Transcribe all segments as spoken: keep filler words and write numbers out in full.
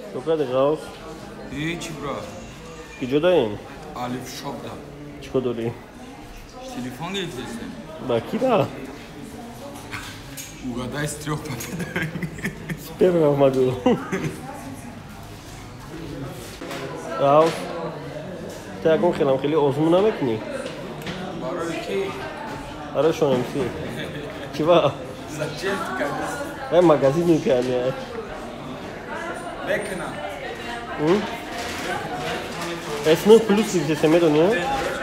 Dokada gals? Hiç bro. Gijodayin? Alif shopda. Chkodori? Telefon getirsin. Bakira? Ugaday strok papeda. Sperma magu. Gals? Te agum khilam khili ozmuna mekni? Baroy ki? Ara shonem si. Chiva? Zачем ты как-то? Ay magazin imkani ya. Bekna. Hı? Esnaf plus izleseme dönüyor.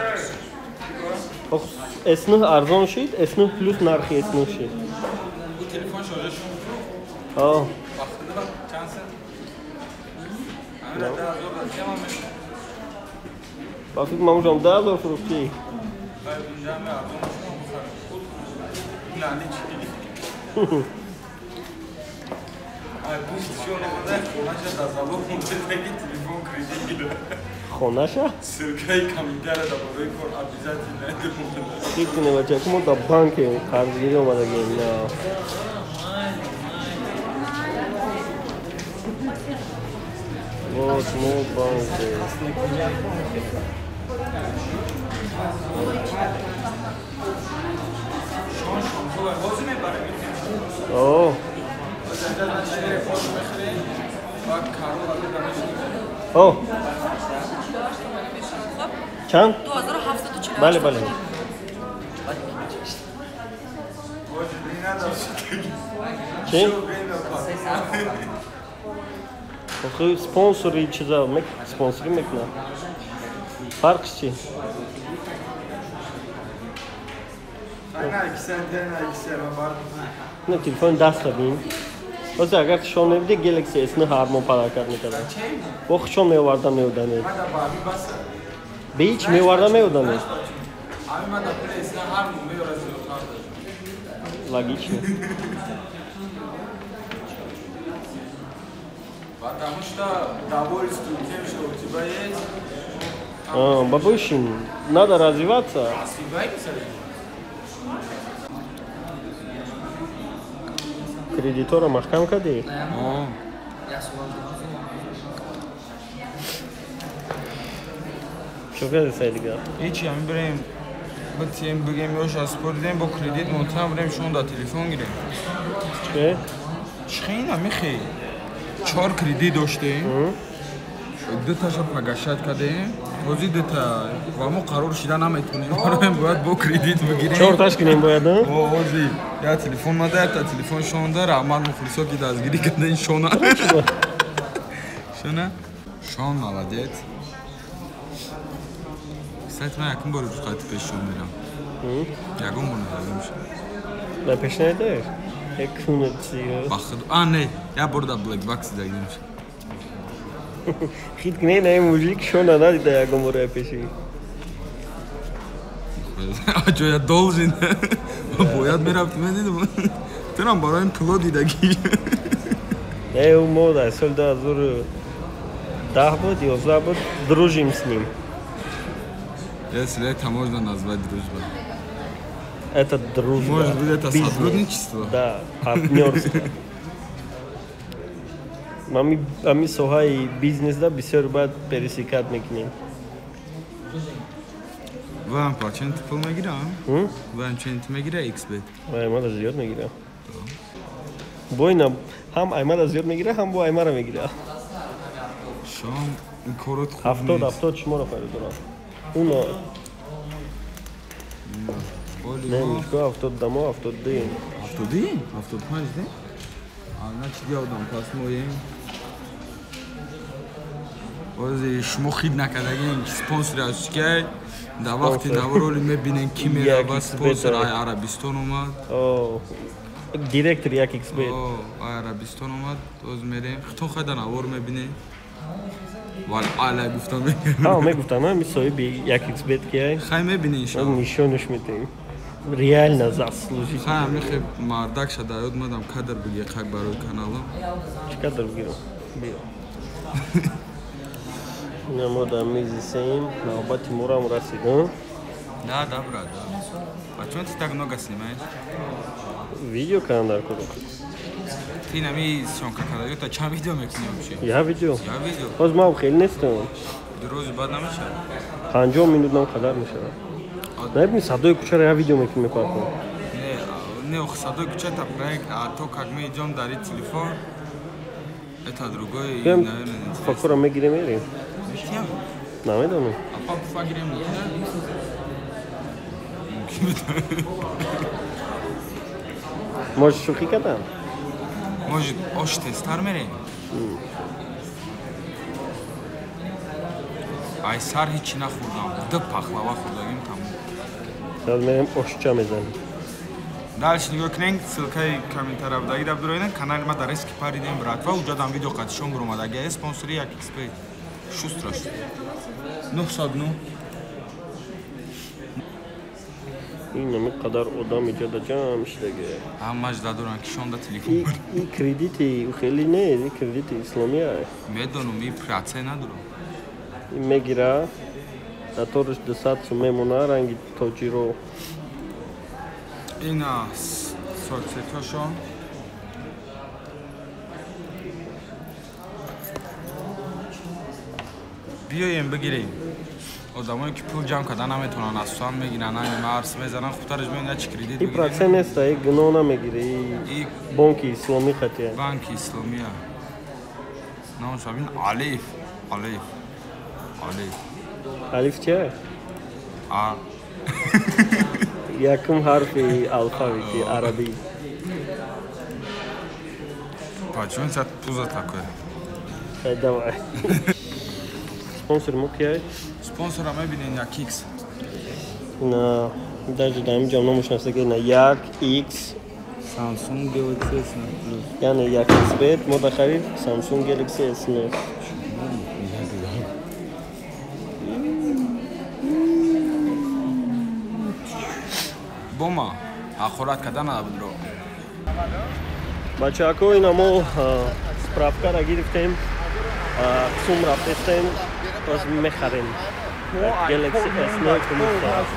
Esnaf arzon şey, esnaf plus narxi esnaf şey. Bu telefon şöyle şu. Aa. Baktığında çansın. Ama daha zor da tamam mı? Bakıp mamuşam daha zor fırıkçı. Hayır, bundan ne aldım? Lanet. Ay bu istiyor ne kadar konaşa da zabok mutlaka telefon kredi gibi. Konaşa? Sırkay kamidara da böyle kor обязательно это можно. Скільки не бачу, кому то банки карзгирі мада гейна. Вот, ну банки. О. О. چند؟ دو هزار و هفتصد و چهل. بله بله. چی؟ آخه سپانسوری چیزا مک سپانسوری میکنه. فرقش چی؟ Aynen iki sene, iki sene var. نه تلفن دست بین. واسه اگر شما نمیده گلکسی اسم هارمون پیدا کرد میکنه. وقت شما میوارده میودنه. به هیچ میوارده میودنه. Логично. Потому что довольствие тем, что у тебя есть. А, бабушин, надо развиваться. Развивайся. Кредитора машкам кади? О. Что говорит Сайдига? Hiç yani bireyim. Batayım bugün yoş aspor diyeyim bu kredi montan bireyim şu anda telefon gireyim. Че? Çıkayım ama xey. Çor kredi doştayım. دو تاشو پگاشت کردیم توضیح دتا و ما قرار شدن نمیتونیم برای باید با کردیت بگیریم چهار تاش کنیم باید ها؟ اوزی یا تلفن ماده تا تلفن شون داره عمل مخلصا که دستگیری کرده این شونه شونه شون молодец کسایت من یکم بار رو خواهد پیش شون میرم یکم بونه داریم شد نه پیش نیده؟ یکونه چیه؟ بخد آه نه یا برده بلک باکسی داریم شد خیلی کنه نه موجیک شونه ندیده یکم برای پیشی جویا دولزین باید میرفت من دیدم تنم برای این پلو دیدگی نه اون مودا سال دو هزار ده بود یازده بود دروژیم سنیم я сюда это можно назвать дружба это дружба может быть это сотрудничество да партнерство мами ами соҳаи бизнеса бисёр бад пересекат мекунем вам почему ты пол мегирам вам чен ты мегира xbet аймада зиёд мегира бойна ҳам аймада зиёд мегира ҳам бо аймара мегира шом ин корот хуб ҳафтод ҳафтод шуморо харидорам уно не мишко ҳафтод дамо ҳафтод дин ҳафтод дин ҳафтод панҷ дин ана чи диёдам пас моем ози шумо хид накардагин спонсори ҳастчикай да вақти навроли мебинен ки мерава спонсор ай арабистон омад директор як xbet ай арабистон омад оз мерем хитон хайда навор мебинем вали алай гуфтам ҳа мегуфтам ами соҳиби як xbet кияй хай мебинем иншалло нишонаш медиҳем реально заслужит хай ами хеб мардак шада ёд мадам кадр бигӣ қак барои каналам чӣ кадр бигирам биё ина мо дар мезисем навбати морам расид да да брат да а чон ты так много снимаешь видео канал куру Tina mi syomka kada yo'q, cham video mekinam вообще. Я видео. Я видео. Боз мав хеле нестам. Рози бад намеша. панҷоҳ минутам қадар мешавад. Набини садои кӯчаро я видео мекунем мепаркам. Не, не ох садои кӯча та проект, а то как мы идём дар телефон. Это другое, наверное. Факура мегирем мерем. Мешиям? Намедонам. А пап фагирем не? Может шӯхӣ кардам? Может ош тестар мерем? Ай сар ҳечи нахӯрдам. Ду пахлава хӯрдагим тамом. Зараз мерем ошча мезанем. Дальше нигоҳ кунед, ссилкаи комментария будаги даб дуроиден, канали ма дар эски паридем братва, уҷа дам видео қатишон буромад. Аgar е спонсори як экспресс. Шу страшно. нуҳсад ну. ин ами қадар одам иҷода ҷамъ шудаге. Ҳамаш дадоран кишонда телефон бар. И кредити хеле не, и кредити исломия. Медонам, и процент надорам. ин мегира, наториш дусад сум мемона ранги тоҷиро. Ина соцсетиашон. биёем бигирем. Одамое ки пул ҷамъ карда наметавонанд аз суан мегиранд, нима арс мезананд, хубтараш бинед як кредит И бигирем. процент неста, и гуноҳ намегире. И бонки исломӣ хатия. банки исломия. Намош бин алиф, алиф. Алиф. алиф чия? А. Якум ҳарфи алфавити арабӣ. Почему это пузо такое? Хай давай. Спонсор мо кияй? Спонсора мебинен як икс. На даже дар инҷам намешнасаги на як икс. Samsung Galaxy эс ноль плюс. яъне як икс бет мо дахарид Samsung Galaxy эс ноль. Бома, ахорат карда набудро. Бачаҳако ина мо справкаро гирифтем, сум рафтестем, боз мехарем. Galaxy эс ноль Plus.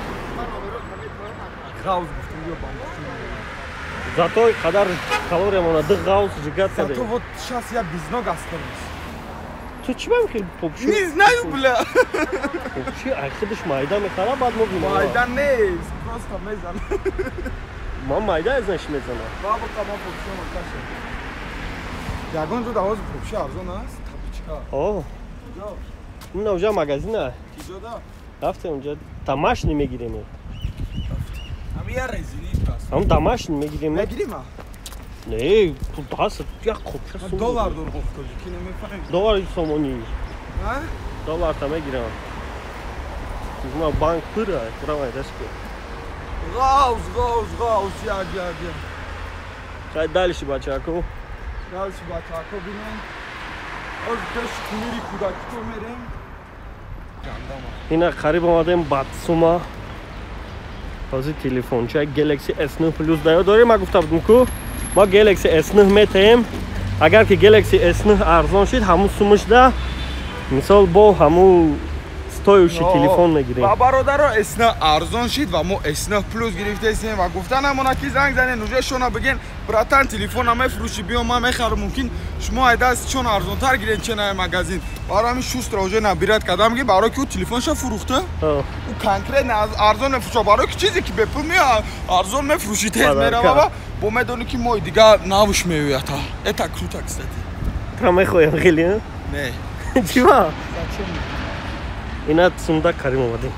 Гауз гуфтем биё бам. Зато қадар калория монад ду гауз ҷигар кардем. Зато вот сейчас я без ног осталась. Ту чӣ бам хел попши? Не знаю, бля. Попши ай худаш майда мехара, баъд мо бинем. Майда нест, просто мезан. Ман майда аз наш мезанам. Бабу қама попши монташа. Ягон ҷо давоз попши арзон аст, тапичка. О. Ҷо. Ин уҷа магазина. Киҷода? Рафтем уҷа тамашни мегирем. Ами я резини кас. Ҳам тамашни мегирем. Мегирим а? Не, пул даст як хопша сум. Доллар дор хофтоҷи, ки немефаҳем. Доллар сомонӣ. А? Доллар та мегирам. Ма банк пура, правай дашко. Гауз, гауз, гауз, як, як, як. Хай дальше бачако. Дальше бачако бинем. Оз деш кумири кудакито мерем. Гандама. Ина қариб омадем бадсума. Ҳозир телефончаи Galaxy эс ноль Plus даё дорем. Ма гуфта будам ку мо Galaxy эс ноль метаем. Агар ки Galaxy эс ноль арзон шид, ҳамун сумашда мисол бо ҳамун стоящий телефон мегирем. Ба бародаро эс ноль арзон шид ва мо эс ноль Plus гирифтесем ва гуфта намона ки занг занен уже шона бигин братан телефона мефурӯши биё ма мехарам, мумкин шумо айдаст чон арзонтар гирен ченай магазин. Барами шустра уже набират кадам ки барои ки телефонша фурӯхта. У конкретно арзон мефурӯша, барои ки чизе ки бепул меа арзон мефурӯши тез мерава. Бо медони ки мо дига навуш меоята. Это круто, кстати. Та мехоям хеле? Не. Чива? Зачем? Ина сумда карим омадем.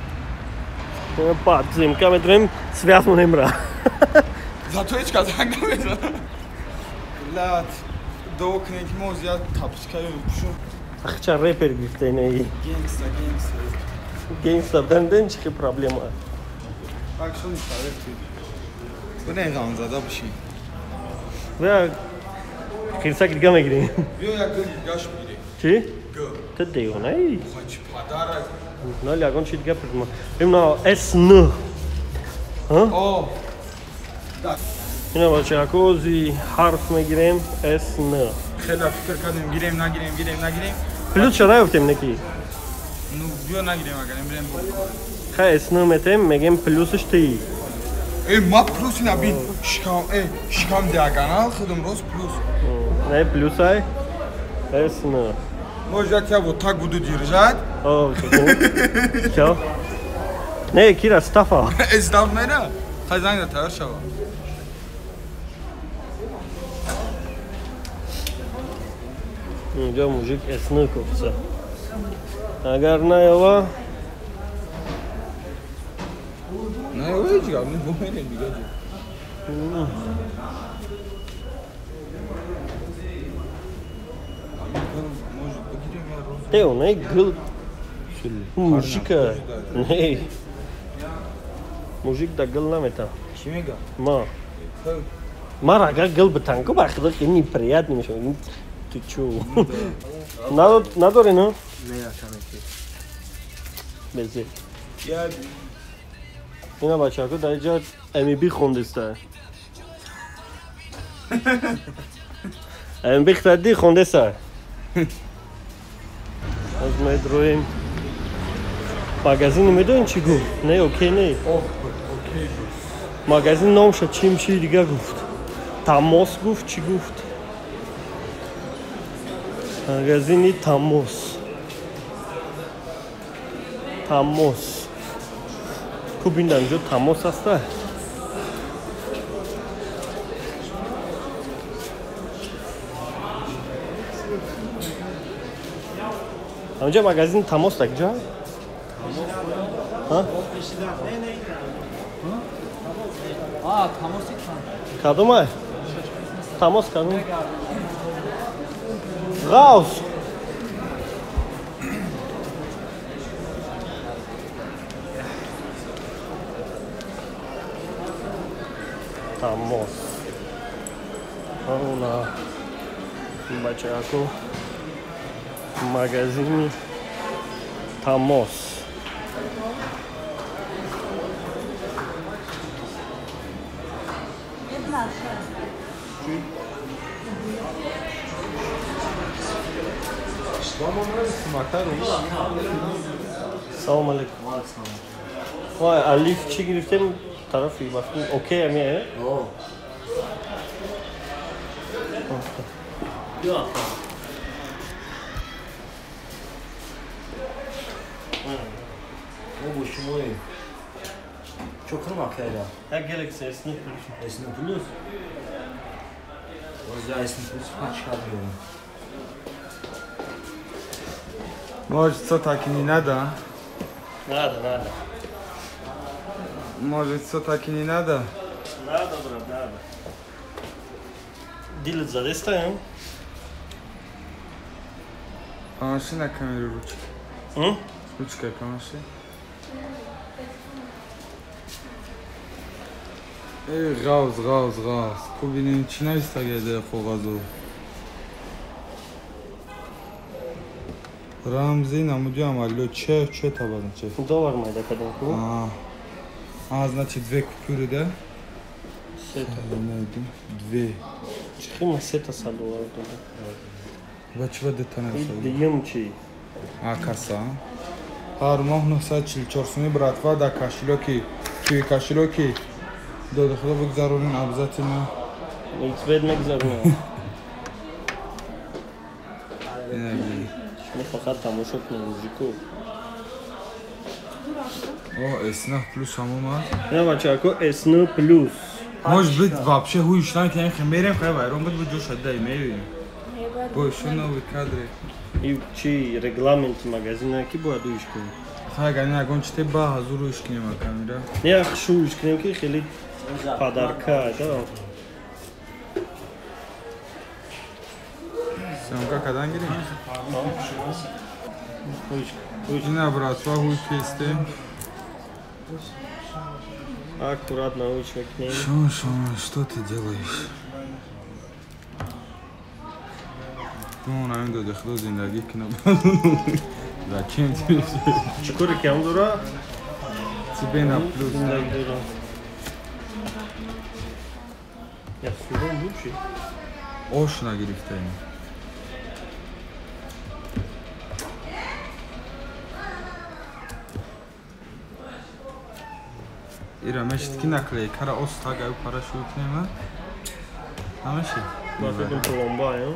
Баъд зимка медурем связмо немра. Зато ҳеч кас занг намезанад. Блад. Дуо кунед ки мо зиёд тапичкаи пушум. Ахча рэпер гирифтаинаи. Генгста, генгста. Генгста данден чихи проблема. Акшон истарефти. Бune ғамзада биши. Бия хирсак дига мегирем. Биё як гӯ гаш бигирем. Чӣ? Гӯ. Ту девонаи? Хоч падара. Нали ягон чӣ дига придумам. Бимна эс ноль. О. Да. Ина бачаҳако ози ҳарф мегирем эс ноль. Хела фикр кардем гирем, нагирем, гирем, нагирем. Плюсша наёфтем неки? Ну биё нагирем, агарем бирем бо. Хай эс ноль метем, мегем плюсш ти. ای ما پلوس اینا بین شکام ای شکام دیا کانال خودم روز پلوس نه پلوس های اس نه может я вот так буду держать о чё не кира стафа استاف میرا خزانه تر شو اینجا موجیک اسنه کفسه اگر نه یوا نه یوا هیچ گام نیست بومینه دیگه Teo, não é gol. Música. Não. Música da gol não é tá. Chimega. Ma. Mara, ga gol betanco, ba, que que nem приятно, мешо. Ты чё? Надо, надо ли, ну? Не, я там не. Безе. Я اینا بچه‌ها در اینجا امی بی خوندسته. امی بی خدادی خوندسته. از می‌درویم. مغازین می‌دونی چی گفت؟ نه اوکی نه. اوه اوکی. مغازین نامش چی میشه دیگه گفت. تماس گفت چی گفت؟ مغازینی تماس. تماس. خوب اینجا تماس هسته. اینجا مغازین تماس تا کجا؟ ها؟ آه تماسی کن. کدومه؟ تماس کدوم؟ غاوس. تماس. اونا بچه‌ها مغازین تماس. سلام علیکم. وای الیف چی گرفتیم طرفی وقتی اوکی همیه؟ اوه. یا. او شموی. چوکر ماکیدا. یا گلکسی اس نه پلوس. اس نه پلوس. واسه اس نه پلوس پنج کادیو. Может, что так и не надо? Надо, надо. Может, что так и не надо? Надо, брат, надо. Дилет задействуем. Помаши на камеру ручкой. М? Ручкой помаши. Эй, раус, раус, раус. Куби не начинай стагеде хогазу. Рамзи намудиам алло че че табадан че. Доллар майда кадам ку. А. А, значит, две купюры, да? Сета. Найду. Две. Чхима сета са доллара туда. Бачва детана И са. дием чи. А, каса. Ар махну са чил чорсуни братва да кошелёки. Туи кошелёки. Да худо бигзарунин обязательно. Иксбед мегзарна. Не, Мы фақат тамошо кунем музику. О, эс эн плюс ҳамома. Ина бачако эс эн плюс. Может быть, вообще хуйштан ки нахи мерем хай вайрон буд буд ҷош дай мевинем. Бой, шо нови кадре. И чи регламент магазина ки бояд уиш кунем. Хай гани агон чите ба ҳазур уиш кинем а камера. Не ахшу уиш кунем ки хеле падарка да. Съемка кадан гирем? Уиш. Уиш. Ина братва хуй кесте. Аккуратно уиш мекунем. Шо, шо, что ты делаешь? Ну, наверное, доходу зиндаги кино. Зачем тебе? Чукури кем дура? Тебе на плюс. Зиндаги дура. Я судом лучше. Ошна гирифтаем. ира мешитки наклей кара оста гав парашют нема ҳамаша ба фикрм Колумба ё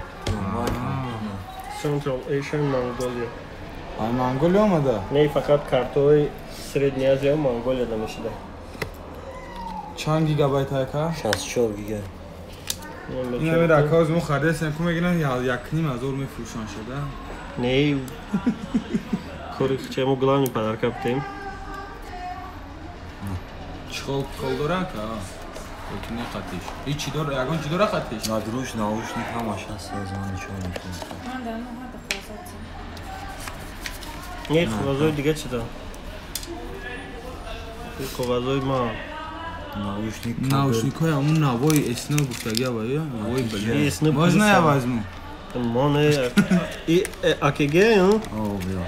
Central Asian Mongolia ай Монголия омада не фақат картои Средняя Азия Монголия да мешида чанд гигабайт ҳака шаст и чор гига ин ами ракоз мо хардесем ку мегина якним ҳазор мефурӯшон шуда не кори чему главный подарка птем чихол пихол дора ка ки не қатиш ичи дора ягон чи дора қатиш надруш наушник ҳамаш ҳаст аз ман нишон мекунам не қоғазои дига чӣ да қоғазои ма наушник наушникҳои ҳамун навои эснил гуфтагиава ё навои Эснил баъд можно я возьму мо не и акг ё о бё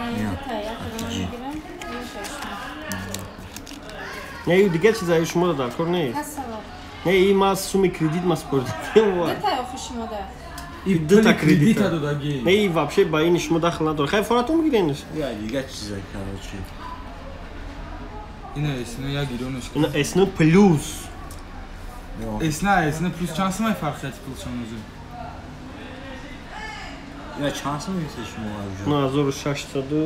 не ю дига чиза ю шумо дар кор нест не и ма суми кредит ма спордидем ва и дута кредита додаги не и вообще ба ини шумо дахл надорад хай форатон бигиренш я дига чиза короче ина эсна як гидонаш ина эсна плюс эсна эсна плюс чанд сомай фарқияти пулшонузи я чанд сом мисеш мо авжо ну ҳазору шашсаду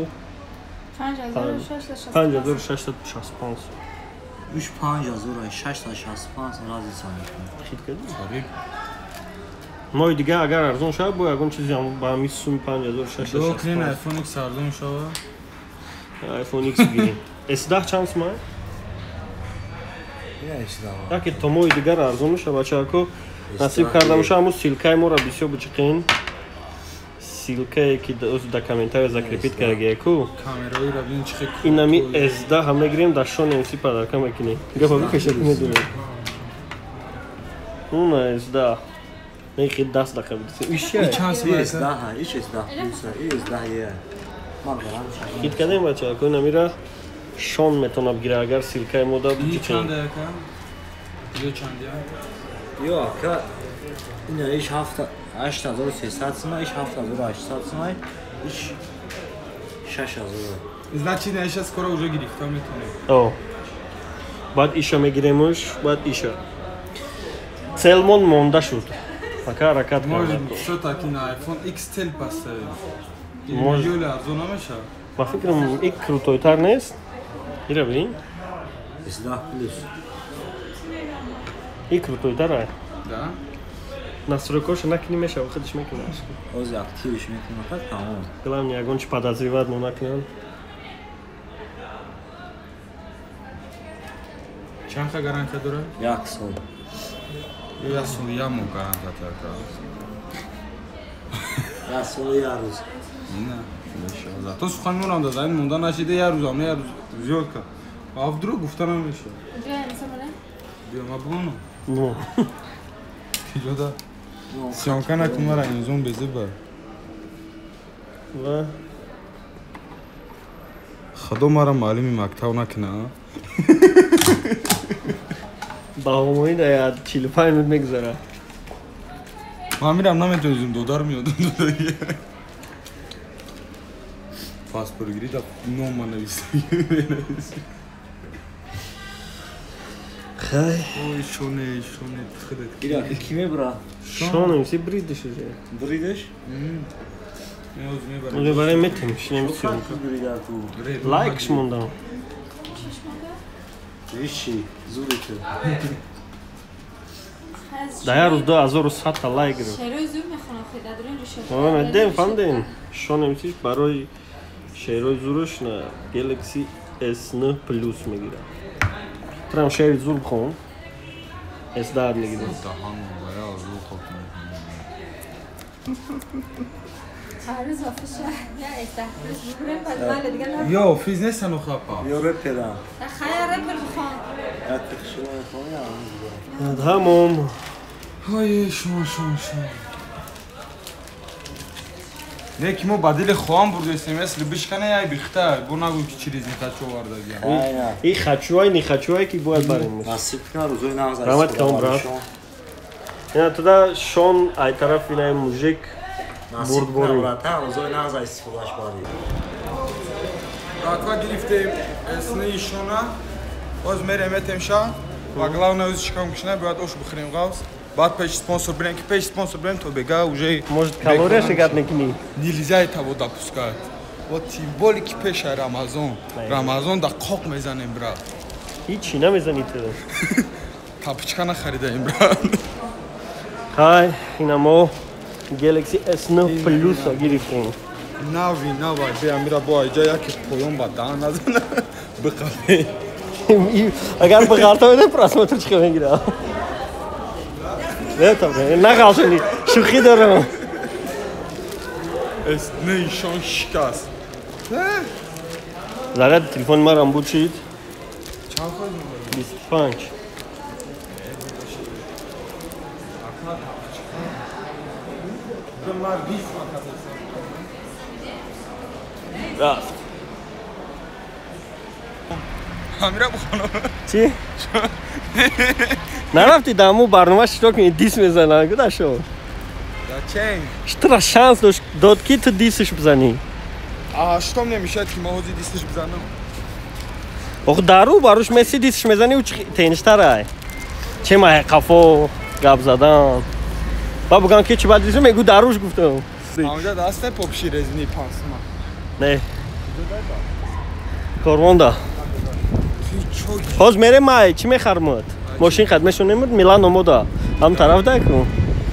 панҷ ҳазору шашсаду шасту панҷ уш панҷ ҳазору шашсад шасту панҷ разница мекунад хит кардӣ қариб мои дига агар арзон шава бо ягон чизи ба ҳамин суми панҷ ҳазору шашсад докрин айфон икс арзон шава айфон икс бигирем эс даҳ чанд сомай я ишдава яке то мои дигар арзон мешава бачаҳако насиб карда боша ҳамун силкаи моро бисёр бичиқин силкае ки ози да комментария закрепит кардагияку камераи рабин чихе инами эс даҳ ҳам мегирем дар шонемси падарка мекунем гапа бикашад медонем уна эс даҳ мехи даст дақа бидисем ишя чанд сомай ишдаҳа иш ишдаҳ плюса и ишдаҳ е ман гарам шавам хит кардем бачаҳако инамира шон метавона бигира агар силкаи мода и бичиқин чанд яка ё чанд я ё ака ина иш ҳафта ҳашт ҳазору сесад сомай иш ҳафт ҳазору ҳаштсад сомай иш шаш ҳазор значит наиша скоро уже гирифта метавонем о баъд иша мегиремуш баъд иша целмон монда шуд ака ҳаракат может карда всё-таки на айфон икс цел поставим Может. ёле арзон намешавад ба фикрам ик крутойтар нест ира бин ишдаҳ плюс ик крутойтара да настройкоша накини мешава худиш мекунаш ози активиш мекунад так тамом главное ягон чи подозревать но накунад чандта гарантия дорад як сол як сол ямо гарантия така як сол як рӯз ина зато сухан мурам дада ин монда нашида як рӯз ама як рӯз зиёд кар а вдруг гуфта намешавад биё ма буно ну иҷода сёмка накун мара инзон безиба ва худо мара муаллими мактаб накина бағомои да чилу панҷ минут мегузара ман мирам наметонизм додар миёдам додаги паспортгирӣ да нома нависа хай ой шоне шоне худет ира ки мебра шонем си бридиш уже бридеш уже барем метем шинем сёмка бридаку лайкш мондам иши зурите да як рӯз ду ҳазору садта лайк гирем дем фандем шонем сиш барои шерои зуруш на Galaxy эс нӯҳ плюс мегирам трам шери зур бихом эс даҳ мегирем ё физ нестану хапа ё реперам ҳамом ой шон шон шон не ки мо ба дили хоҳам бурдестем если бишкана яй бихта бо нагӯй ки чӣ ризни хачо вардагия и хачуай ни хачуай ки бояд барем насиб кунад рӯзои нағз рамат кам брат ина туда шон ай тараф инаи мужик бурдбори рӯзои нағз истифодаш барӣ рака гирифтем эсни шона باز میریم امشب و главное از چیکار میکنه باید اوش بخوریم غوث بعد پیش спонсор بریم که پیش спонсор بریم то бега уже может калория шикарно не нельзя этого допускать вот тем более que پیش рамазон рамазон да қоқ میزنیم брат هیچی نمیزنید тапочка нахаридаем брат های اینا ما Galaxy اس نه Plus گرفتیم нави навай бе амира бо айҷа яке поён ба даҳан назана биқаве اگر بغلطه بده پراسمتر چیکار میگیره نه تا نه غلطی شوخی دارم اس نه ایشان شکست زرد تلفن ما رام بود شید چند خواهد بیست و پنج رفت امیر بخونم چی؟ نرفتی دامو برنامه شروع کنی دیس میزنن گوده شو چنگ شترا شانس داشت داد که تو دیسش بزنی شتام نمیشد که ما حوزی دیسش بزنم آخه دارو باروش مسی دیسش میزنی و تینشتره چه ماه قفا گب زدن با بگم که چی باید دیسش میگو داروش گفتم آنجا دسته پاپشی رزینی پانسما نه کارواندا باز میره مای چی میخرمد ماشین خدمتشون نمود میلان اومده هم طرف ده کن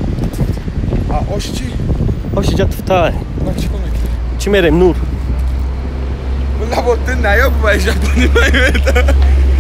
آش چی؟ آش جا تفتای چی کنه چی میریم نور والله بود نیا باید ژاپنی میاد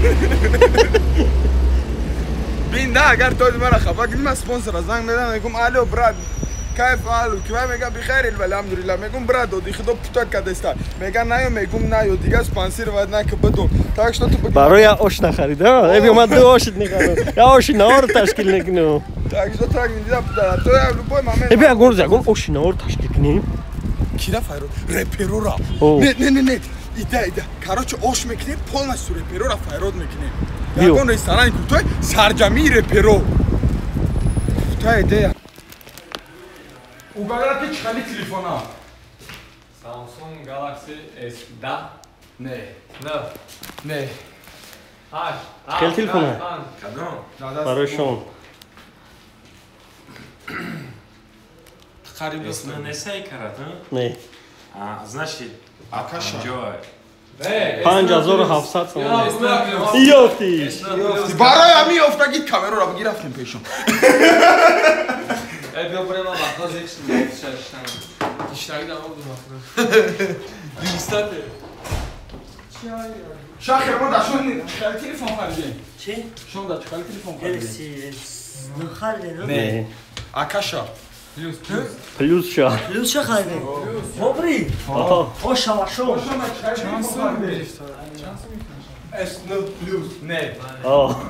بین ده اگر تو مرا خبر کنی من اسپانسر زنگ میدم میگم الو براد كيف حالك؟ كيف میگم بخیر الحمدلله میگم براد دو دیگه دو پتوت کدستا میگم نه میگم نه دیگه اسپانسر ود نه که بدون تاش تو تو برای آش نخرید ها ابی اومد دو آش نخرید یا آش نهار تشکیل نکنیم تاش تو تاگ میدم تو یا لوبای مامه ابی اگون زگون آش نهار تشکیل کنیم کیرا فایرو رپرورا نه نه نه نه ایده ایده کاروچ آش میکنیم полностью رپرورا فایرود میکنیم یگون رستوران کوتاه سرجمی رپرو کوتاه ایده угадайте чьи телефона Samsung Galaxy эс да не да не аш خیلی تلفونه кадом برای شون خرید эс не несай карат نه а значит акаша ҷой پنج هزار و هفتصد تومان یافتی برای همین افتادید کامera را بگیرفتیم پیشون ای بیا بریم وقتا زیکس ششتن دیشتری دام بود دیستاته شاخر ما داشون تلفن خریدیم چی؟ شون دا چیکار تلفن خریدیم گلکسی نه خریدین نه акаша پلوس شا پلوس چه خریدین؟ بابری او شواشو اس نه پلوس نه آه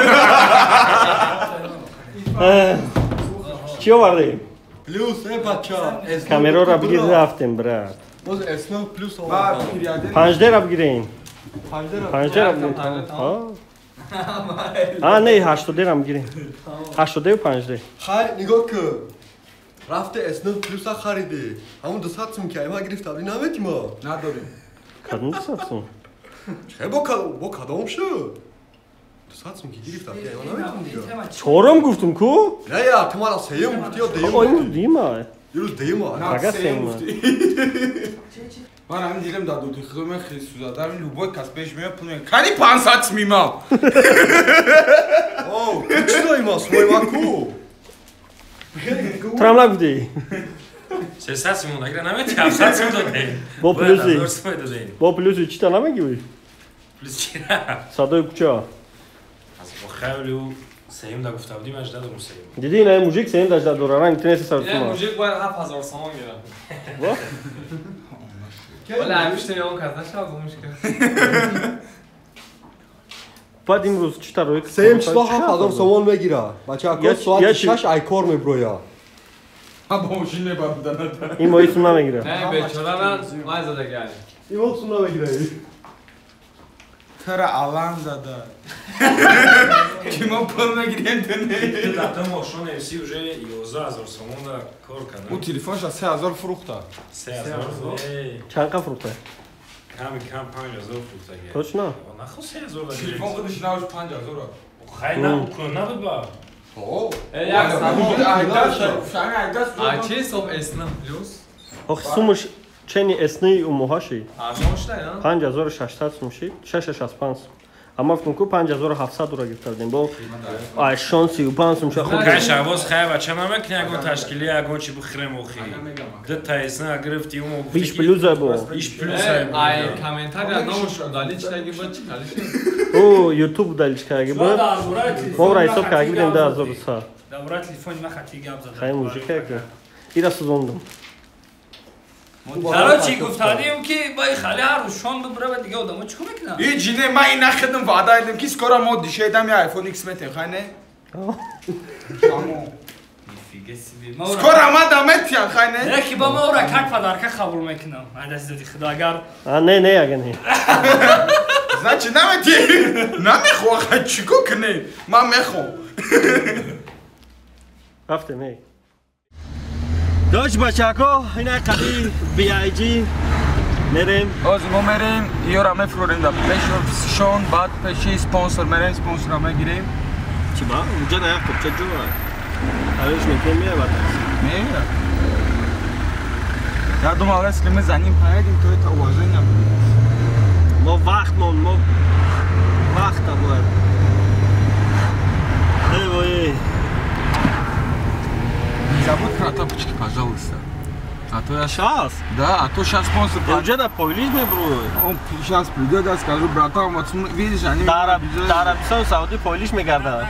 چی آوردیم؟ پلوس ای بچه کامرا را بگیر رفتیم برد باز اس نه پلوس ما آورد پیریاده پنج ده را بگیریم پنجده را پنج ده را بگیریم آه آه نه هشت ده را بگیریم هشت ده و پنج ده خیلی نگاه که رفته اس نه پلوس ها خریده همون دو ساعت میکنه ما گرفت تبلی نمیدیم ما نداریم کدوم ساتون؟ چه با کدام با کدام شد دو ساعت میکنه گرفت تبلی ما نمیدیم دیگه چهارم گفتم کو؟ نه یا تو مالا سیم گفتی یا دیم آه این گفتی دیما یه روز دیم ها فقط سیم من همین دیدم داد دو خیلی من خیلی سوزاده همین لوبای کس پیش میاد پول میاد کنی پانصد ساعت میمام اوه چی دایی ما سوی ما کو ترام نگفتی؟ سیصد سیمون اگر نمیتی هفتصد سیم دادیم با پلوسی هزار سیم دادیم با پلوسی چی تا نمیگی؟ پلیس چی نه صدای کوچه از خیلی او سیم دا گفته بودیم اجده دارم سیم دیدی این موزیک سیم داشت در دوره رنگ تونستی سر یه تو موجیک باید هفت هزار سامان گیرم ولی همیشه یا اون کتنش از اون مشکل بعد امروز چی تا روی سیم چطور هفت هزار سامان بگیره بچه یا اکا چی- ساعت یا چی- شش ای کار میبرویا هم با ماشین نبردن این مایتون نمیگیره نه بیچاره من مای زده گردیم این وقت سون نمیگیره ترا الان زده که ما پول نگیریم تو نه داده ماشون امسی уже یازده هزار سومون دا کار اون کنه تلفنش از سه هزار فروخته سه هزار ای چند قفر روپه؟ کم کم پنج هزار فوت اگه точно نخو سه هزار دیگه تلفن خودش نوش پنج هزار خیلی نبود نبود با اوه Jak A A ce są S N plus? آخه سومش چنی اسنی و موهاشی A żąszczę, no? پنج هزار و ششصد سومشی شش و شصت و پنج اما فکر کنم پنج هزار و هفتصد را گرفتیم با آی شانسی و پنج سومش خود کاش عوض خیلی بچه نمیکنی اگه تشکیلی اگه چی بخریم و خی ده تایسن گرفتی اون بیش پلوزه با ایش پلوس Aj komentarja nowość dali ci takie bądź او یوتیوب دلیش کردی بود ما را حساب کردیم ده هزار و سه دورات تلفن ما خطی گاب زدم خیلی موزیک که ایرا سوزوندم حالا چی گفتادیم که بای خاله هر روز شون ببره دیگه آدمو چیکار میکنن این جینه من این نخدم وعده ایدم که سکورا ما دیشه ایدم یا آیفون ایکس متیم خیلی سکورا ما دمتیم خیلی یکی با ما را کک پدرکه قبول میکنم من دست دیدی خدا اگر نه نه اگه نه значи نمیتی نمیخوا خیلی چیکو کنی من میخوام رفتم هی داشت بچه‌ها اینا قدی بی آی جی میریم از ما میریم یورا میفروشیم در پیششون بعد پیشی اسپانسر میریم اسپانسر هم میگیریم چی با اونجا نه خب چه جوره آرش میکنم میره بعد میره یا دو ماه است که ما زنیم پایدیم توی توازن نمیدیم ما وقت ما ما وقت باید ای وای забудь про тапочки пожалуйста а то я сейчас да а то сейчас спонсор уже да повелись мы бро он сейчас придет я скажу братан вот видишь они тараб тарабистон сауди повелись میگردن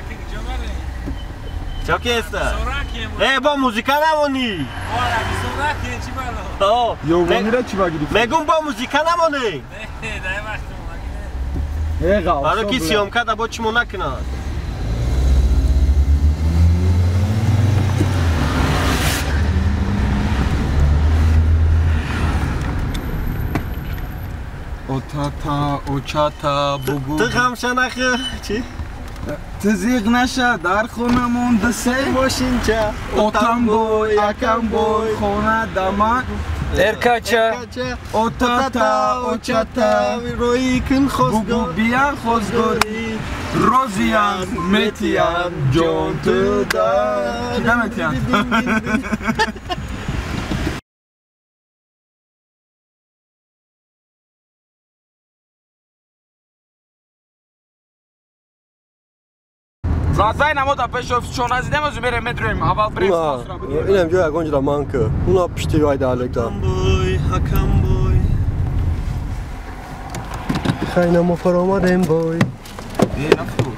چه کیسته ای با موزیکا نمونی ها یوگانی را چی بگیری میگم با موزیکا نمونی برای کی سیام کرده با چی مونه کنه اوتاتا اوچاتا بوگو تو خمشه نخه چی؟ تزیق نشه در خونمون دسه ماشین چه؟ اوتام بوی اکم بوی خونه دمک ارکاچه اوتاتا اوچاتا روی کن خوزگار بوگو بیان خوزگاری روزیان میتیان جون تو دار چی نمیتیان؟ زازای نمو تا پیش چون از دیدم از میریم میتریم اول بریم اینم جای اگه اونجا مانکه اونا پشتی وای دالکتا بوی حکم بوی خیلی ما پر آمدیم بوی ای نفتو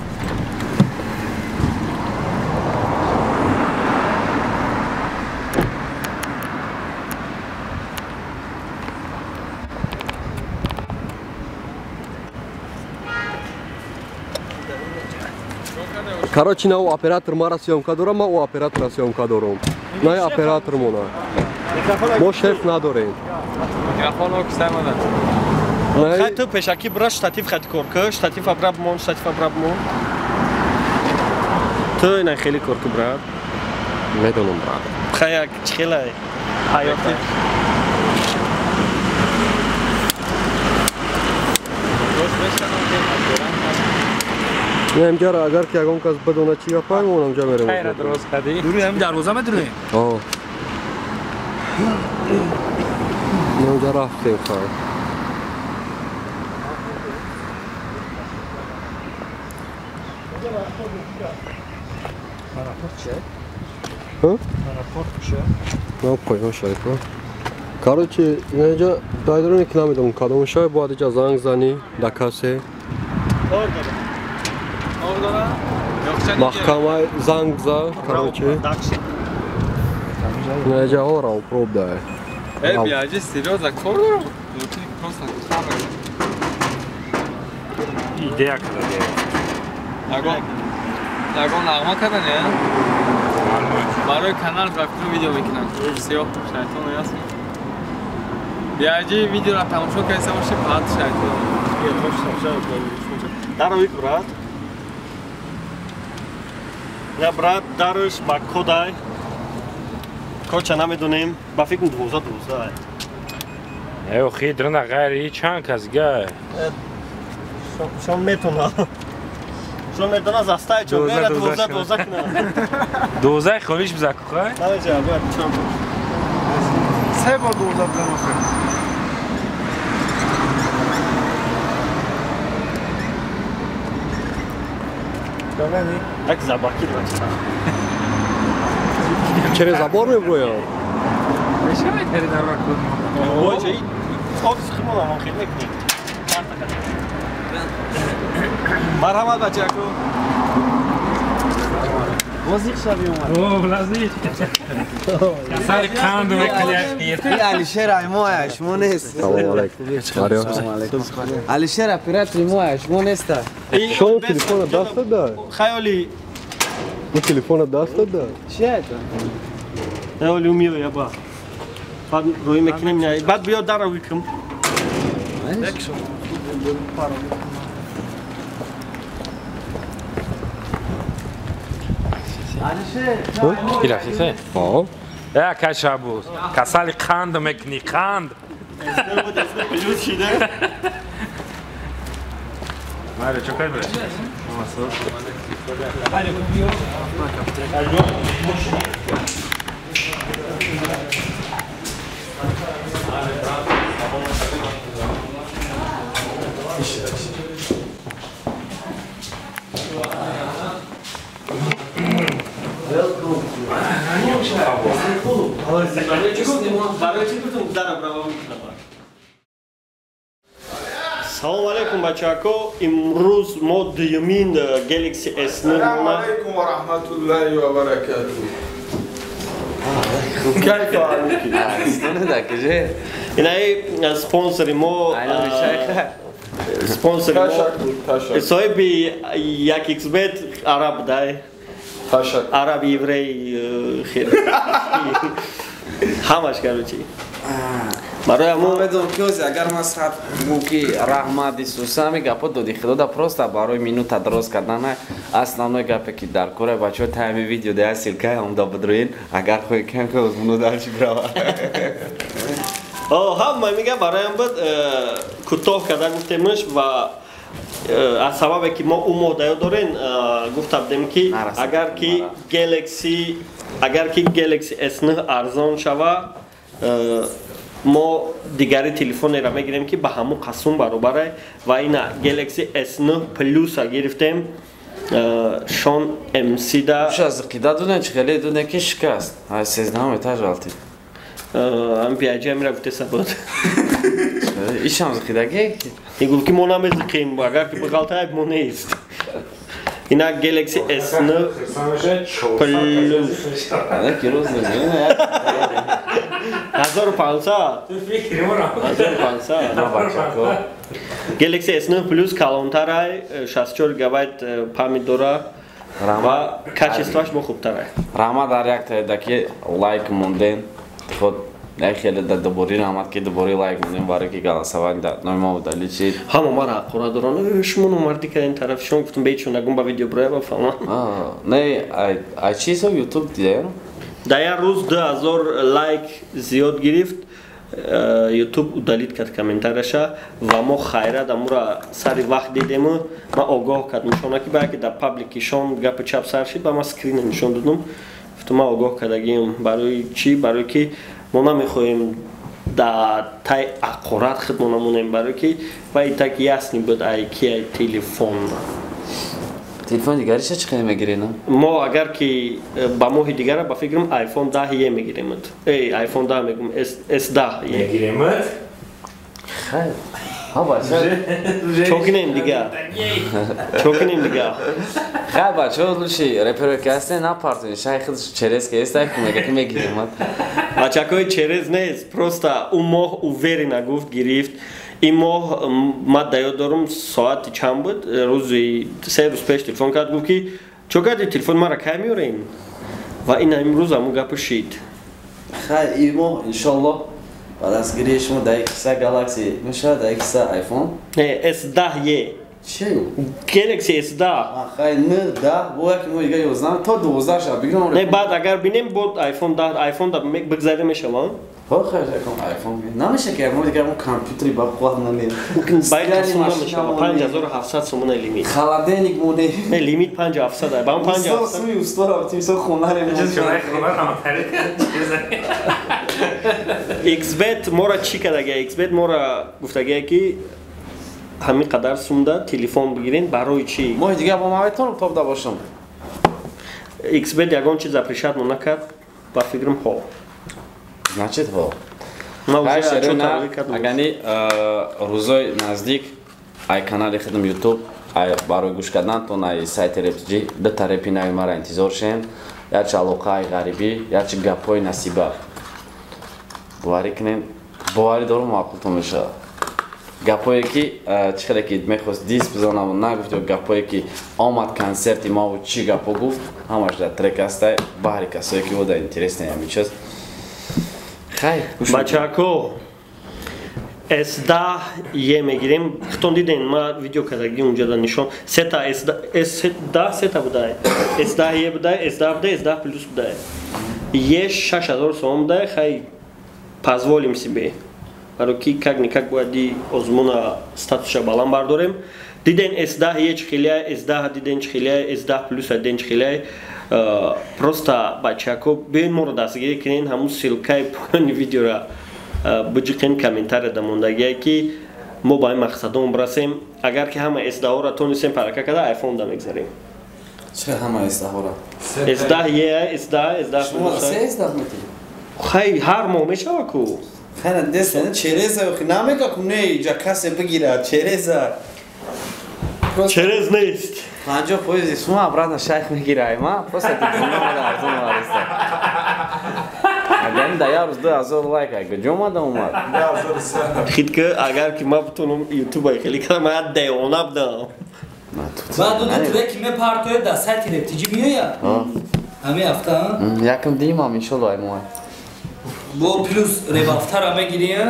Короче, на у оператор мара съемка дорам, а у оператора съемка дорам. Не оператор мона. Мо шеф надорем. Микрофон кисай мада. خیلی تو پیشکی برای شتاتیف خیلی کار که شتاتیف ابراب مون شتاتیف ابراب مون تو این خیلی کار که برای میدونم برای خیلی خیلی حیاتی نه امجا اگر که اگه کس بدونه چی پای مون امجا میریم خیلی درست کردی دوری همین دروازه میدونی آه امجا رفتیم خواهد ها؟ نه پایان شاید ها Короче, اینجا دایدرون که نمیدونم کدوم شای باید اینجا زنگ زنی دکاسه محکمه زنگ زن короче اینجا ها رو پروب داره ای بیاجی سیریوزا کار دارم لوتی просто خبر ایده کرده نگو نگو نغمه کردن یا برای کانال رفتن ویدیو میکنم سیاه شیطان هست بیاجی ویدیو را تماشا کردن باشه بعد شیطان داروی برات نه برات داروش با کدای کوچه نمیدونیم با فکر دوزه دوزه ای خیلی درنده غیری چند کس گه شون میتونه شون میتونه زسته چون میره دوزه دوزه کنه دوزه خالیش بزن که خواهی؟ نه جا باید چند سه بار دوزه بزن آخه یک زباکی دو چرا через забор میبرویم میشه میتری در وقت کنیم باشه این آب سخیمون هم خیلی میکنیم مرحمت بچه اکو وزیق شبی اومد اوه لازی سال کاندو میکنی این علیشیر ایموه شما نیست سلام علیکم علیشیر اپیرات ایموه شما نیست شما تلفن دست داد خیالی اون تلفن دست داد چیه تو؟ خیالی میو یا با بعد روی میکنیم نه بعد بیا در روی کم ایلا سیسه آه یا کشابوز کسالی کاندو میکنی کاند بلوز شده ماله چوکای بره салом алейкум бачако имрӯз мо дуюмин Galaxy эс нӯ السلام عليكم ورحمة الله وبركاته كيف حالك؟ инаи спонсори мо спонсори мо تشكر соҳиби як икс бет араб дай تشكر араб еврей хел ҳамаш короче барои ҳамо Медон кёзи агар масхат муки раҳмади сусами гапо доди худода просто барои минута дароз кардана основной гапе ки дар кора бачаҳо тайми видео да силкаи омда бидроин агар хоҳи кам ка озмуно далчи брава о ҳам ман мегам бароям буд кӯтоҳ карда гуфтемш ва аз сабабе ки мо ӯ моддаё дорем гуфта будем ки агар ки Galaxy агар ки Galaxy эс нӯ арзон шава мо дигари телефонеро мегирем ки ба ҳамон қасум баробар ва ина Galaxy эс нӯ плюса гирифтем шон эм си да шаз қида дуден чи хеле дуден ки шикаст ай сездаҳум этаж алти ам пиаҷа мира гуфтеса буд ишам зиқидаге ин гуфт ки мо намезиқем агар ки биғалтаеб мо нест ина Galaxy эс нӯ плюс ҳазору пансад ҳазору пансад Galaxy эс нӯ плюс калонтарай шасту чор гигабайт памяти дора ва качествоаш мо хубтарай раҳмат дар як таъдаки лайк монден худ як хеле да дубори раҳмат ки дубори лайк монден барои ки галасаван да номи мо дали чи ҳама мара қура дорон шумо номарди кардин тарафшон гуфтум бечун нагум ба видео броя бафама не ай чизо ютуб дидем дар як рӯз ду ҳазор лайк зиёд гирифт ютуб удалид кард комментарияша ва мо хайрат амура сари вақт дидему ман огоҳ кард нишона ки баъд ки дар паблики шон гапи чап сар шид ба ман скрина нишон додум гуфтум ман огоҳ кардагиам барои чӣ барои ки мо намехоҳем дар тай ақорат хидмо намонем барои ки вай так ясни буд ай ки ай телефон телефон дигариша чӣ қадр мегиред мо агар ки ба моҳи дигара ба фикрам айфон даҳ е мегиремад эй айфон даҳ мегум эс даҳ е мегиремад чокинем дига чокинем дига хай бачаҳо луши реперки ҳастен напартонед шай худ черезка естай кумега ки мегиремад бачакои через нест просто ӯ моҳ уверена гуфт гирифт ин моҳ ман даёд дорум соати чанд буд рӯзи се рӯз пеш телефон кард гуфт ки чо карди телефони маро кай меорем ва ина имрӯз ҳамун гапу шид хай ин моҳ иншоаллоҳ ба дастгирии шумо дар як киса Galaxy мешавад дар як киса iPhone не эс даҳ е чи Galaxy эс даҳ хай н даҳ бо як мо дига ёздаҳ то дувоздаҳ шава бигирам не баъд агар бинем бо iPhone даҳ iPhone да бигзарда мешавам ها خیلی کم آیفون نمیشه که ما دیگه اون کامپیوتری با قوت نمیره باید سوم نمیشه پنج هزار و هفتصد سومون لیمیت خالدینی مونه نه لیمیت پنج هزار و هفتصد با اون پنج هزار و هفتصد سوی استاد تیم سو خونه رو چیز شما خبر نمی‌تره ایکس بیت مورا چی کرده ایکس بیت مورا گفته که همین قدر سوم ده تلفن بگیرین برای چی ما دیگه با ما بتونم توپ دا باشم ایکس بیت یگان چیز اپریشات مون نکرد با فکرم ها значит ها ما هر وجه شروع چون نه تبلیغ کردم اگانی روزای نزدیک ای کانال خودم یوتیوب ای برای گوش کردن تو ای سایت رپجی دو تا رپی نوی مرا انتظار شین یا چه علاقه غریبی یا چه گپای نصیبه باوری کنین باوری دارم معقول تو میشه گپایی که چقدر که میخواست دیس بزنم و نگفت و گپایی که آمد کنسرتی ما و چی گپا گفت همش در ترک است باری کسایی که او در انترست نمی چیز خیلی بچه اکو اس ده یه میگیریم خطون دیدین ما ویدیو کردگی اونجا در نشون سه تا اس ده سه تا بوده اس ده یه بوده اس ده بوده اس ده پلوس بوده یه شش هزار سوم بوده خیلی позволим себе برای که как никак باید ازمونا статусша балан бардорем دیدین اس ده یه چه خیلی اس ده دیدین چه خیلی اس ده پلوس دیدین چه خیلی просто بچه اکو بین مورد دستگیری کنین همون سیلکای پایان ویدیو را بجیقین کامنتار دموندگی که ما با این مقصدون برسیم اگر که همه اس ده ها را تونستیم پرکه کده آیفون دا میگذاریم چه همه اس ده ها را؟ اس ده یه اس ده اس ده شما سه اس ده میتونی؟ خیلی هر ماه میشه اکو خیلی دست نه چرزه و خیلی نمیگه که نه اینجا کسی بگیره چرزه چرز نیست پنجاه پویزی سوم ابراد شیخ میگیره ما پس دیگه نمیده ارزون وارسته اگر دیا روز دو هزار لایک اگه جمع ده اومد خیلی که اگر که ما بتونم یوتیوب خیلی کنم من دیوانه بدم بعد دو ترک می پارتوی در سایت رپتیجی میاد همه هفته یکم دیم هم انشالله ای موه با پلوس ریب هفته را میگیریم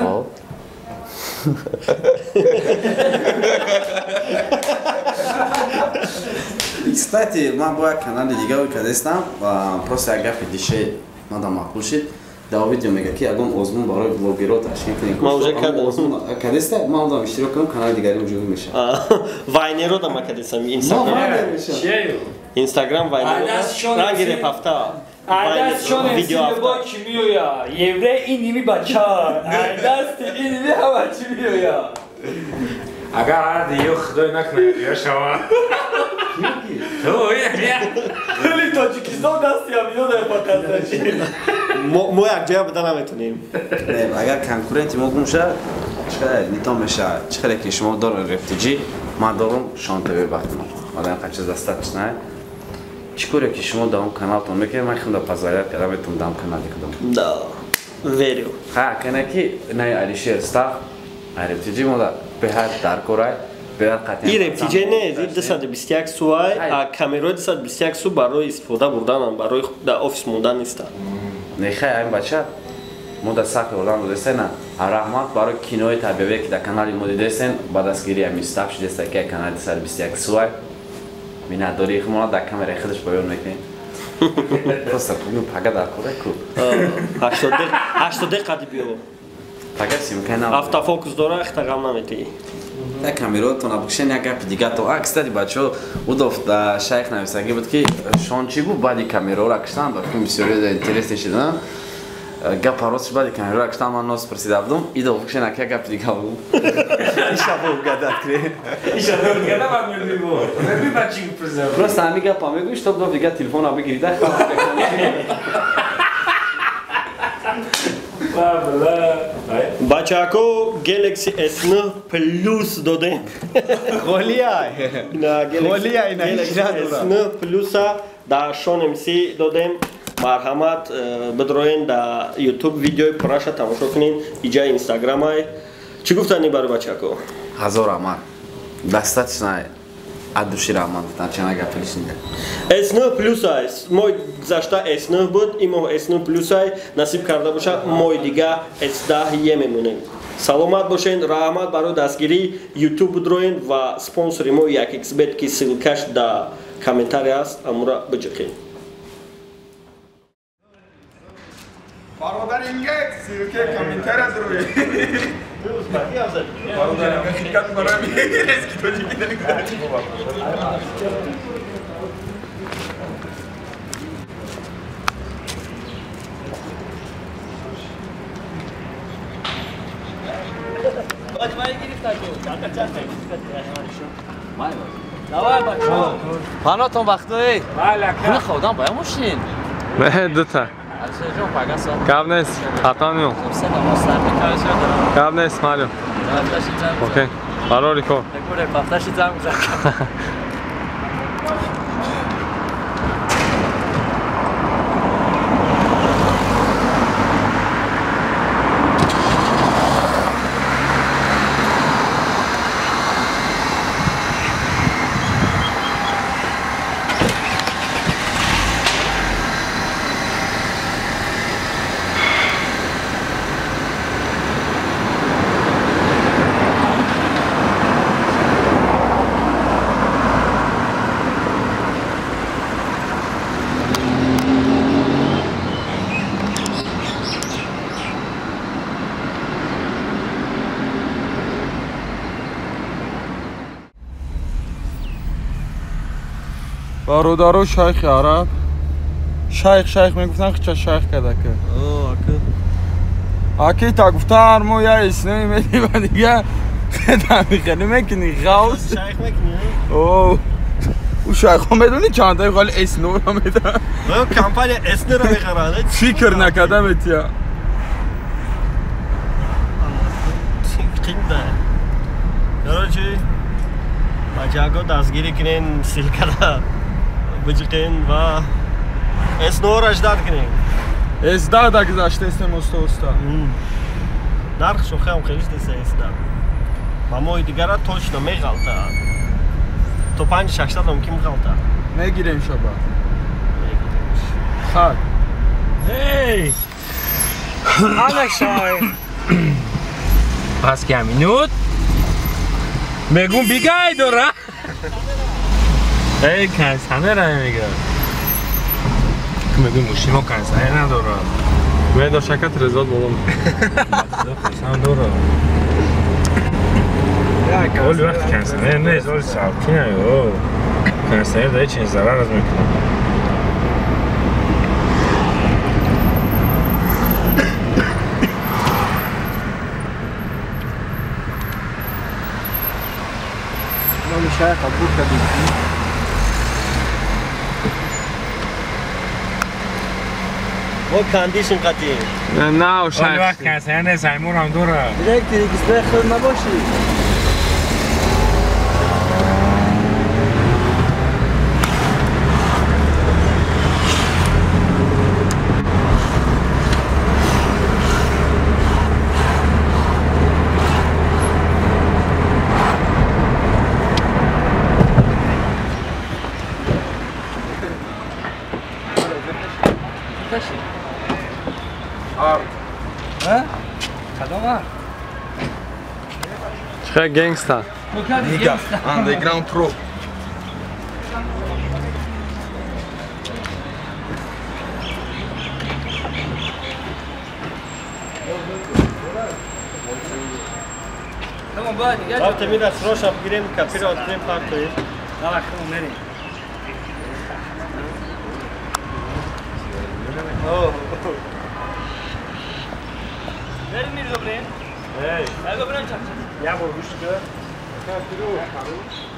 Кстати, ما با کانال دیگه رو کردستم و پروسه اگر پیدیشه ما دا معقول شد دا ویدیو میگه که اگم ازمون برای بلوگرها تشکیل کنیم ما اوجه کردم کردسته ما هم اشتراک کنم کانال دیگری اونجوری میشه واینرو دا ما کردستم اینستاگرام اینستاگرام واینرو رنگی رپ هفته Erdest şu an hepsini bak kimiyor ya. Yevre inimi bakar. Erdest inimi hava kimiyor ya. اگر عادی یو خدای نکنه یا شما تو یا خیلی تاجیکستان دست یا میاد فقط ما یک جای بدن نمیتونیم نه اگر کنکورنتی ما گم شه چقدر نیتا میشه چقدر که شما دارن رفتیجی ما دارم شانته ببختم آدم قچه دستت نه چیکاره که شما دام کانالتون میکنید من خودم پذیرایی کردم بهتون دام کانال کردم دا ویدیو ها کنه که نه علیشه استاف رفتیجی ما به هر در کره به هر قطعه این رپتیجه نه زیر دویست و بیست و یک سوای کامیرای دویست و بیست و یک سو برای استفاده بردن برای در آفیس موندن نیست نه خیلی این بچه ما در ساخت بردن بودستن رحمت برای کینوی طبیعی که در کانال ما دیدستن بعد از گیری هم استاف شده است که کانال دویست و بیست و یک سوای می‌نا داری خمونا در کامرای خودش بیان میکنه پس کنیم پگه در کره کو هشتاد دقیقه بیو پگه سیم کنه افتا فوکس داره اختراع نمیتی در کامیرا تو نبکشن یک گپ دیگه تو عکس دادی بچه‌ها او دفت شیخ نویسگی بود که شان چی بود بعدی کامیرا را کشتن با کمیسیون در اینترنت شدن گپ راستش بعدی کامیرا را کشتن من ناس پرسیده بودم ایده بکشن یک گپ دیگه بود ایشابو گدات کری ایشابو گدا من میگم نمی بچی پرزر راست همی گپ هم میگوش تو دو دیگه تلفن ها بگیرید بچه اکو گلکسی اس نه پلوس دادیم خالی های خالی های گلکسی اس نه پلوس در شان امسی دادیم مرحمت بدروین در یوتیوب ویدیو پراشه تماشا کنین اینجا اینستاگرام های چی گفتنی برای بچه اکو؟ هزار امان دستاتش نه ادوشی رحمان گفتن چه نگه پلیش نیده اس نه پلوس های مای گذشته اس نه بود این ماه اس نه پلوس های نصیب کرده باشه مای دیگه اس ده یه میمونیم سلامت باشین رحمت برای دستگیری یوتیوب بدروین و سپانسری ما یک ایکس بیت که سیلکش در کامنتاری هست امورا بجخین برادر اینگه سیرکه کامنتر دروی برادر اینگه خیلیت برای میگه اسکی تو چی بیده نکنه پناهتون وقتی خونه خودم باید ماشین نه دوتا کاب نیست حتما میام کاب نیست مالیو اوکی قراری کن برادر شیخ عرب شیخ شیخ میگفتن چه شیخ کده که اوه اکی تا گفتن ما یا اسمی میدی و دیگه خدا میکنی میکنی غوث شیخ میکنی؟ اوه او شیخ ها میدونی چند تایی خالی اسنو رو میدن کمپانی اسنو رو میخرانه فکر نکده میتیا قینده دارو چی؟ بچه دستگیری کنین سیلکده بجقین و اسنو رو اجداد کنین ازداد اگه داشته اسم استا استا نرخشو خیلی خیلیش دیسه استا ماموی دیگر را توش نمیغلطه تو پنج ششتاد هم کم غلطه میگیریم شبا خد هی Alexei Paski a minut Megum bigay dora Ey kansane ra میگه Megum mushimo kansane نداره من در شکت رزاد بولم Kansane dora Oğlu وقت kansane ne zor sakin ayo Kansane da hiç zarar az میکنه شاید قبول کردیم و کاندیشن قدیم نه و شیخ اون وقت کسانه سیمور هم دوره دیگه دیگه بخیر نباشی چه گنگستا نیگا اندرگراند پرو بعد تمیر از روش اب گیریم کپی رو اتریم پارک توی نه وقتی میریم بریم میریم بریم ای بریم چند چند یا برو گوش که کپی رو